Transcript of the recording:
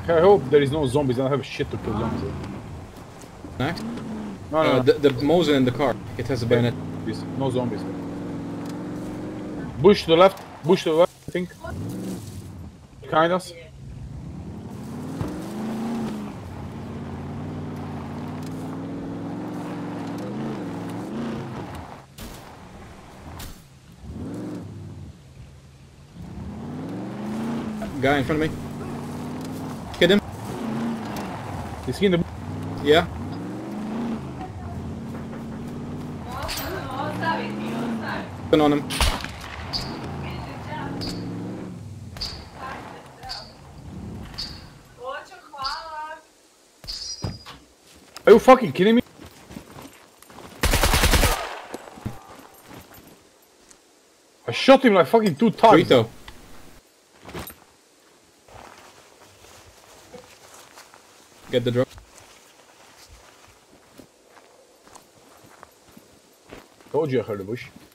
I hope there is no zombies. I don't have shit to kill zombies. Next. No. The Mosin in the car. It has a bayonet. No zombies. Bush to the left. Bush to the left, I think. Behind us. Guy in front of me. Hit him. Is he in the... Yeah. Put on him. Are you fucking kidding me? I shot him like fucking 2 times. Rito. Get the drop. Told you I heard the bush.